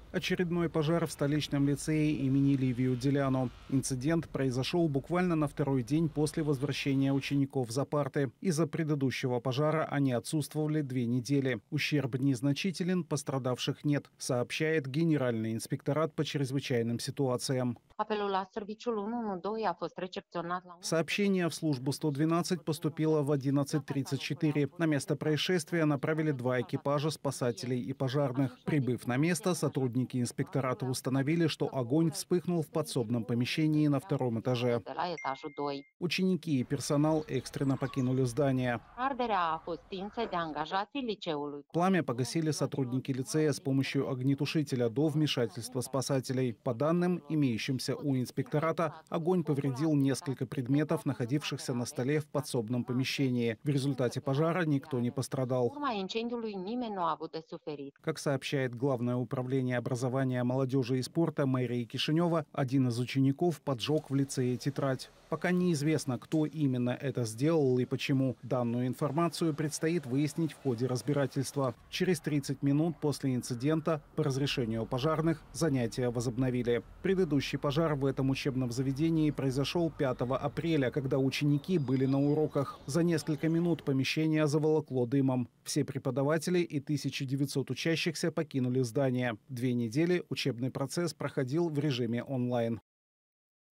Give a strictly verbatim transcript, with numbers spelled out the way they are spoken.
Очередной пожар в столичном лицее имени Ливию Деляну. Инцидент произошел буквально на второй день после возвращения учеников за парты. Из-за предыдущего пожара они отсутствовали две недели. Ущерб незначителен, пострадавших нет, сообщает Генеральный инспекторат по чрезвычайным ситуациям. Apelul la serviciul unu unu doi a fost recepționat la Сообщение в службу сто двенадцать поступило в одиннадцать тридцать четыре. На место происшествия направили два экипажа спасателей и пожарных. Прибыв на место, сотрудники инспектората установили, что огонь вспыхнул в подсобном помещении на втором этаже. de la etajul doi. Ученики и персонал экстренно покинули здание. Arderea a fost stinsă de angajații liceului. Пламя погасили сотрудники лицея с помощью огнетушителя до вмешательства спасателей. По данным, имеющимся у инспектората, огонь повредил несколько предметов, находившихся на столе в подсобном помещении. В результате пожара никто не пострадал. În urma incendiului nimeni nu a avut de suferit. Как сообщает Главное управление образования, молодежи и спорта мэрии Кишинева, один из учеников поджег в лицее тетрадь. Пока неизвестно, кто именно это сделал и почему. Данную информацию предстоит выяснить в ходе разбирательства. Через тридцать минут после инцидента по разрешению пожарных занятия возобновили. Предыдущий пожар в этом учебном заведении произошел пятого апреля, когда ученики были на уроках. За несколько минут помещение заволокло дымом. Все преподаватели и тысяча девятьсот учащихся покинули здание. Две недели учебный процесс проходил в режиме онлайн.